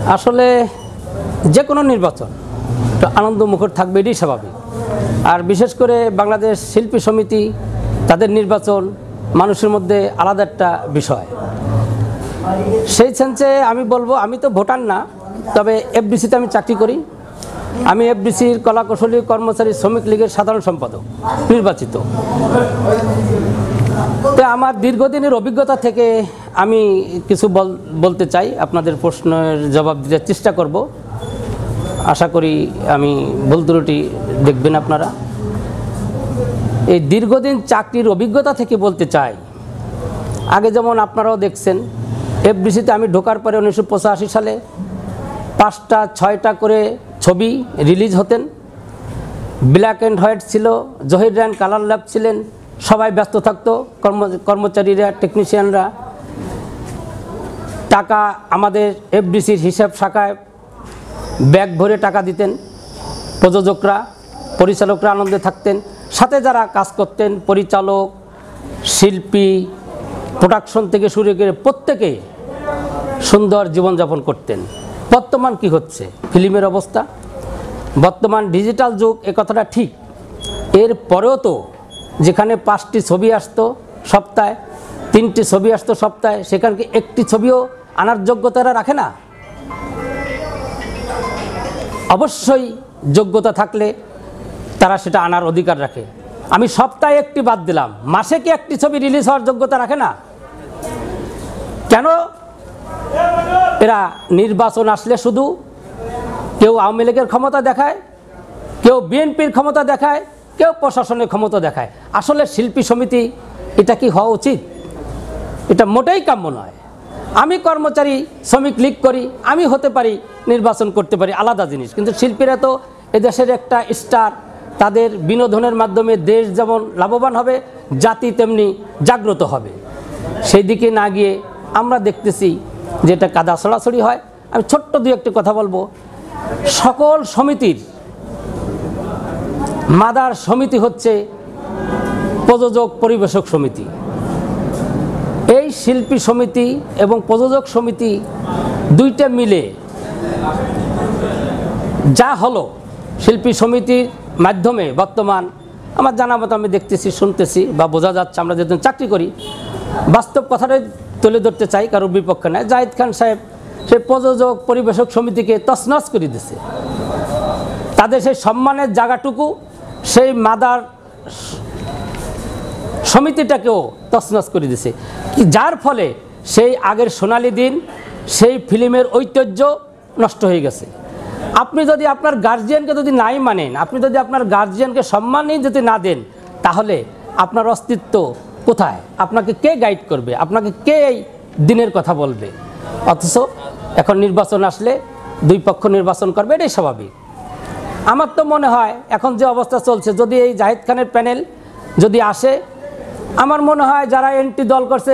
আসলে যে কোনো নির্বাচন তো আনন্দমুখর থাকবে, এটাই স্বাভাবিক। আর বিশেষ করে বাংলাদেশ শিল্পী সমিতি তাদের নির্বাচন মানুষের মধ্যে আলাদা একটা বিষয়। সেই সেন্সে আমি বলবো, আমি তো ভোটার না, তবে এফডিসিতে আমি চাকরি করি। আমি এফডিসির কলাকুশলী কর্মচারী শ্রমিক লীগের সাধারণ সম্পাদক নির্বাচিত। তো আমার দীর্ঘদিনের অভিজ্ঞতা থেকে আমি কিছু বলতে চাই, আপনাদের প্রশ্নের জবাব দিতে চেষ্টা করব। আশা করি আমি ভুল ত্রুটি দেখবেন আপনারা। এই দীর্ঘদিন চাকরির অভিজ্ঞতা থেকে বলতে চাই, আগে যেমন আপনারাও দেখছেন এফডিসিতে আমি ঢোকার পরে 1985 সালে 5টা 6টা করে ছবি রিলিজ হতেন। ব্ল্যাক অ্যান্ড হোয়াইট ছিল, জহির রায়ন কালার ল্যাব ছিলেন, সবাই ব্যস্ত থাকতো, কর্মচারীরা, টেকনিশিয়ানরা। টাকা আমাদের এফডিসির হিসাব শাখায় ব্যাগ ভরে টাকা দিতেন, প্রযোজকরা, পরিচালকরা আনন্দে থাকতেন, সাথে যারা কাজ করতেন, পরিচালক, শিল্পী, প্রোডাকশন থেকে শুরু করে প্রত্যেকে সুন্দর জীবনযাপন করতেন। বর্তমান কি হচ্ছে ফিল্মের অবস্থা? বর্তমান ডিজিটাল যুগ, এ কথাটা ঠিক। এর পরেও তো যেখানে 5টি ছবি আসতো সপ্তাহে, 3টি ছবি আসতো সপ্তাহে, সেখানকে একটি ছবিও আনার যোগ্যতারা রাখে না। অবশ্যই যোগ্যতা থাকলে তারা সেটা আনার অধিকার রাখে। আমি সপ্তাহে একটি বাদ দিলাম, মাসে কি একটি ছবি রিলিজ হওয়ার যোগ্যতা রাখে না? কেন? এরা নির্বাচন আসলে শুধু কেউ আওয়ামী লীগের ক্ষমতা দেখায়, কেউ বিএনপির ক্ষমতা দেখায়, কেউ প্রশাসনের ক্ষমতা দেখায়। আসলে শিল্পী সমিতি এটা কি হওয়া উচিত? এটা মোটেই কাম্য নয়। আমি কর্মচারী শ্রমিক লীগ করি, আমি হতে পারি, নির্বাচন করতে পারি, আলাদা জিনিস। কিন্তু শিল্পীরা তো এদেশের একটা স্টার, তাদের বিনোদনের মাধ্যমে দেশ যেমন লাভবান হবে, জাতি তেমনি জাগ্রত হবে। সেই দিকে না গিয়ে আমরা দেখতেছি যে এটা কাদা ছড়াছড়ি হয়। আমি ছোট্ট দুই একটি কথা বলবো। সকল সমিতির মাদার সমিতি হচ্ছে প্রযোজক পরিবেশক সমিতি। এই শিল্পী সমিতি এবং প্রযোজক সমিতি দুইটা মিলে যা হলো, শিল্পী সমিতির মাধ্যমে বর্তমান আমার জানা মতো আমি দেখতেছি, শুনতেছি বা বোঝা যাচ্ছে, আমরা যেদিন চাকরি করি, বাস্তব কথাটাই তুলে ধরতে চাই, কারোর বিপক্ষে নয়। জাহিদ খান সাহেব সেই প্রযোজক পরিবেশক সমিতিকে তছনছ করে দিছে। তাদের সেই সম্মানের জায়গাটুকু, সেই মাদার সমিতিটাকেও তছনছ করে দিছে, যার ফলে সেই আগের সোনালী দিন, সেই ফিল্মের ঐতিহ্য নষ্ট হয়ে গেছে। আপনি যদি আপনার গার্জিয়ানকে যদি নাই মানেন, আপনি যদি আপনার গার্জিয়ানকে সম্মানই যদি না দেন, তাহলে আপনার অস্তিত্ব কোথায়? আপনাকে কে গাইড করবে? আপনাকে কে এই দিনের কথা বলবে? অথচ এখন নির্বাচন আসলে দুই পক্ষ নির্বাচন করবে, এটাই স্বাভাবিক। আমার তো মনে হয় এখন যে অবস্থা চলছে, যদি এই জাহিদ খানের প্যানেল যদি আসে, আমার মনে হয় যারা এন্টি দল করছে,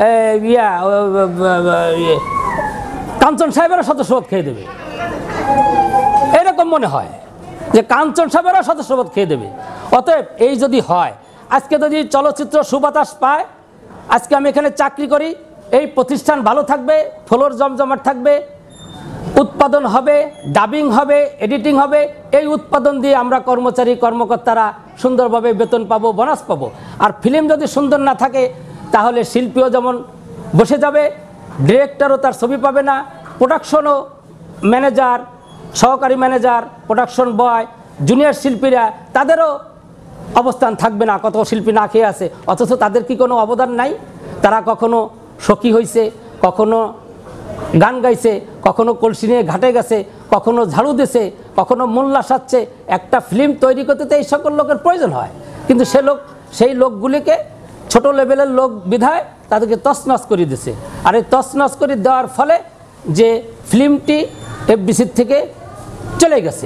কাঞ্চন সাহেবেরা সদস্যপদ খেয়ে দেবে, এরকম মনে হয় যে কাঞ্চন সাহেবেরা সদস্যপদ খেয়ে দেবে। অতএব এই যদি হয়, আজকে যদি চলচ্চিত্র সুবাতাস পায়, আজকে আমি এখানে চাকরি করি, এই প্রতিষ্ঠান ভালো থাকবে, ফ্লোর জমজমাট থাকবে, উৎপাদন হবে, ডাবিং হবে, এডিটিং হবে, এই উৎপাদন দিয়ে আমরা কর্মচারী কর্মকর্তারা সুন্দরভাবে বেতন পাবো, বোনাস পাবো। আর ফিল্ম যদি সুন্দর না থাকে, তাহলে শিল্পীও যেমন বসে যাবে, ডিরেক্টরও তার ছবি পাবে না, প্রোডাকশনও, ম্যানেজার, সহকারী ম্যানেজার, প্রোডাকশন বয়, জুনিয়র শিল্পীরা, তাদেরও অবস্থান থাকবে না। কত শিল্পী না খেয়ে আছে, অথচ তাদের কি কোনো অবদান নাই? তারা কখনো সখী হয়েছে, কখনো গান গাইছে, কখনো কলসি নিয়ে ঘাটে গেছে, কখনো ঝাড়ু দিছে, কখনো মোল্লা সাজছে। একটা ফিল্ম তৈরি করতে তো এই সকল লোকের প্রয়োজন হয়, কিন্তু সেই লোকগুলিকে ছোট লেভেলের লোক বিধায় তাদেরকে তছনছ করে দিছে। আর এই তছনছ করে দেওয়ার ফলে যে ফিল্মটি এফডিসির থেকে চলে গেছে,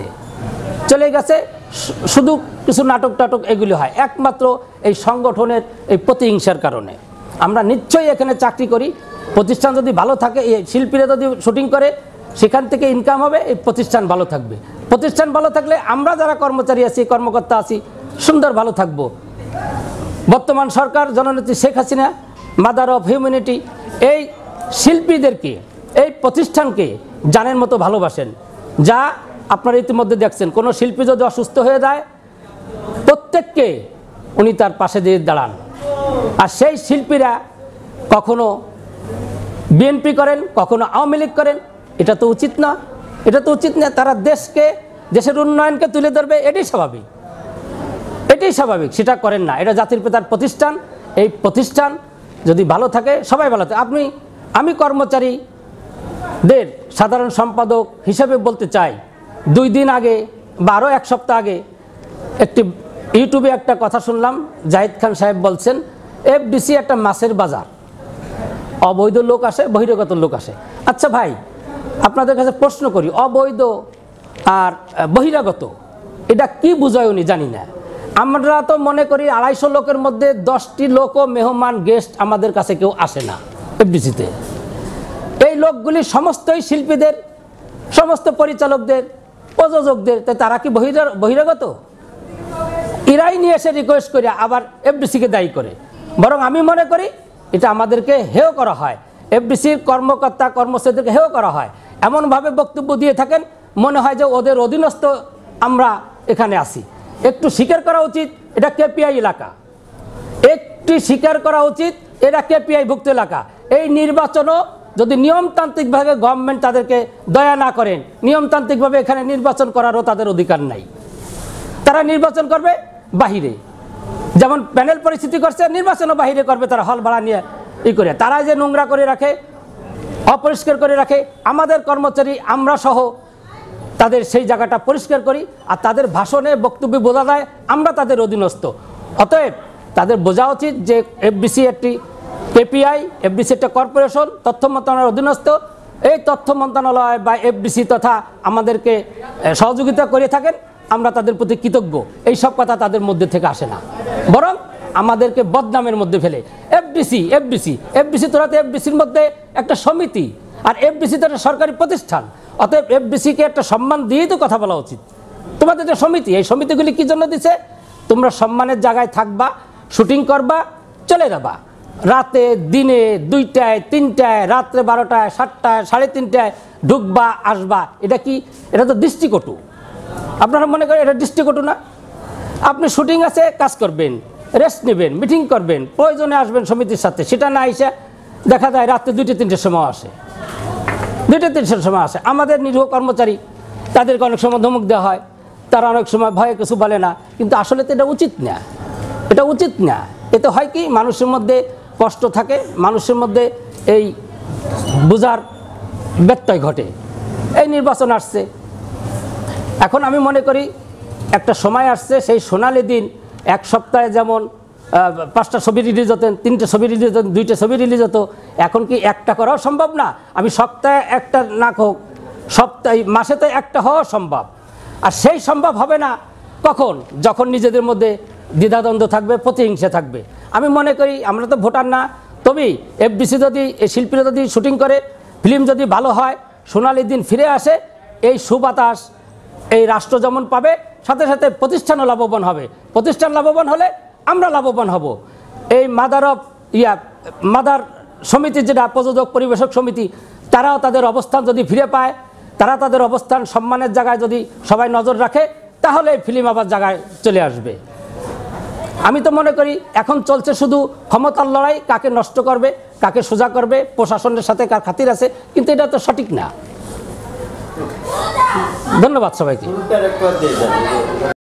শুধু কিছু নাটক টাটক এগুলি হয় একমাত্র এই সংগঠনের এই প্রতিহিংসার কারণে। আমরা নিশ্চয়ই এখানে চাকরি করি, প্রতিষ্ঠান যদি ভালো থাকে, এই শিল্পীরা যদি শুটিং করে, সেখান থেকে ইনকাম হবে, এই প্রতিষ্ঠান ভালো থাকবে। প্রতিষ্ঠান ভালো থাকলে আমরা যারা কর্মচারী আছি, কর্মকর্তা আছি, সুন্দর ভালো থাকবো। বর্তমান সরকার জননেত্রী Sheikh Hasina, mother of humanity, এই শিল্পীদেরকে, এই প্রতিষ্ঠানকে জানের মতো ভালোবাসেন, যা আপনারা ইতিমধ্যে দেখছেন। কোনো শিল্পী যদি অসুস্থ হয়ে যায় প্রত্যেককে উনি তার পাশে দিয়ে দাঁড়ান। আর সেই শিল্পীরা কখনো বিএনপি করেন, কখনো আওয়ামী লীগ করেন, এটা তো উচিত না, এটা তো উচিত না। তারা দেশের উন্নয়নকে তুলে ধরবে, এটাই স্বাভাবিক, এটাই স্বাভাবিক। সেটা করেন না। এটা জাতির পিতার প্রতিষ্ঠান। এই প্রতিষ্ঠান যদি ভালো থাকে সবাই ভালো থাকে। আমি কর্মচারীদের সাধারণ সম্পাদক হিসেবে বলতে চাই, 2 দিন আগে বা আরও 1 সপ্তাহ আগে একটি ইউটিউবে একটা কথা শুনলাম, জাহিদ খান সাহেব বলছেন এফডিসি একটা মাছের বাজার, অবৈধ লোক আসে, বহিরাগত লোক আসে। আচ্ছা ভাই, আপনাদের কাছে প্রশ্ন করি, অবৈধ আর বহিরাগত এটা কি বুঝায় উনি জানি না। আমরা তো মনে করি 250 লোকের মধ্যে 10টি লোকও মেহমান গেস্ট আমাদের কাছে কেউ আসে না এফডিসিতে। এই লোকগুলি সমস্তই শিল্পীদের, সমস্ত পরিচালকদের, প্রযোজকদের। তারা কি বহিরাগত? এরাই নিয়ে এসে রিকোয়েস্ট করে আবার এফডিসিকে দায়ী করে। বরং আমি মনে করি এটা আমাদেরকে হেয় করা হয়, এফডিসির কর্মকর্তা কর্মচারীদেরকে হেয় করা হয়। এমনভাবে বক্তব্য দিয়ে থাকেন মনে হয় যে ওদের অধীনস্থ আমরা এখানে আসি। একটু স্বীকার করা উচিত এটা কেপিআই এলাকা, একটি স্বীকার করা উচিত এটা কেপিআই ভুক্ত এলাকা। এই নির্বাচনও যদি নিয়মতান্ত্রিকভাবে গভর্নমেন্ট তাদেরকে দয়া না করেন, নিয়মতান্ত্রিকভাবে এখানে নির্বাচন করারও তাদের অধিকার নাই। তারা নির্বাচন করবে বাহিরে, যেমন প্যানেল পরিস্থিতি করছে, নির্বাচনও বাহিরে করবে। তারা হল ভাড়া নিয়ে করে, তারা যে নোংরা করে রাখে, অপরিষ্কার করে রাখে, আমাদের কর্মচারী আমরা সহ তাদের সেই জায়গাটা পরিষ্কার করি। আর তাদের ভাষণে বক্তব্যে বোঝা যায় আমরা তাদের অধীনস্থ। অতএব তাদের বোঝা উচিত যে এফডিসি একটি কেপিআই, এফডিসি একটা কর্পোরেশন, তথ্য মন্ত্রণালয়ের অধীনস্থ। এই তথ্য মন্ত্রণালয় বা এফডিসি তথা আমাদেরকে সহযোগিতা করে থাকেন, আমরা তাদের প্রতি কৃতজ্ঞ। এই সব কথা তাদের মধ্যে থেকে আসে না, বরং আমাদেরকে বদনামের মধ্যে ফেলে। এফডিসি তোরা তো এফডিসির মধ্যে একটা সমিতি, আর এফডিসি তো একটা সরকারি প্রতিষ্ঠান। অতএব এফডিসিকে একটা সম্মান দিয়েই তো কথা বলা উচিত। তোমাদের যে সমিতি, এই সমিতিগুলি কি জন্য দিছে? তোমরা সম্মানের জায়গায় থাকবা, শুটিং করবা, চলে যাবা। রাতে দিনে 2টায় 3টায়, রাত্রে 12টায় 7টায় 3:30টায় ঢুকবা আসবা। এটা কি? এটা তো দৃষ্টিকটু। আপনারা মনে করেন এটা দৃষ্টিকটু না? আপনি শুটিং আছে, কাজ করবেন, রেস্ট নেবেন, মিটিং করবেন, প্রয়োজনে আসবেন সমিতির সাথে। সেটা না এসে দেখা যায় রাত্রে 2-3টের সময় আসে, 2-3টের সময় আসে। আমাদের নিরীহ কর্মচারী, তাদেরকে অনেক সময় ধমক দেওয়া হয়, তারা অনেক সময় ভয়ে কিছু বলে না, কিন্তু আসলে তো এটা উচিত না, এটা উচিত না। এতে হয় কি, মানুষের মধ্যে কষ্ট থাকে, মানুষের মধ্যে এই বোঝার ব্যত্যয় ঘটে। এই নির্বাচন আসছে, এখন আমি মনে করি একটা সময় আসছে, সেই সোনালি দিন। 1 সপ্তাহে যেমন 5টা ছবি রিলিজ হতেন, 3টে ছবি রিলিজ হতেন, 2টে ছবি রিলিজ হতো। এখন কি একটা করাও সম্ভব না? আমি সপ্তাহে একটা না হোক, সপ্তাহে মাসে তো একটা হওয়া সম্ভব। আর সেই সম্ভব হবে না কখন? যখন নিজেদের মধ্যে দ্বিধাদ্বন্দ্ব থাকবে, প্রতিহিংসা থাকবে। আমি মনে করি আমরা তো ভোটার না, তবেই এফডিসি যদি, এই শিল্পীরা যদি শুটিং করে, ফিল্ম যদি ভালো হয়, সোনালি দিন ফিরে আসে, এই সুবাতাস এই রাষ্ট্র যেমন পাবে, সাথে সাথে প্রতিষ্ঠানও লাভবান হবে। প্রতিষ্ঠান লাভবান হলে আমরা লাভবান হব। এই মাদার সমিতি, যেটা প্রযোজক পরিবেশক সমিতি, তারাও তাদের অবস্থান যদি ফিরে পায়, তারা তাদের অবস্থান সম্মানের জায়গায় যদি সবাই নজর রাখে, তাহলে ফিল্ম আবার জায়গায় চলে আসবে। আমি তো মনে করি এখন চলছে শুধু ক্ষমতার লড়াই, কাকে নষ্ট করবে, কাকে সোজা করবে, প্রশাসনের সাথে কার খাতির আছে, কিন্তু এটা তো সঠিক না। ধন্যবাদ সবাইকে।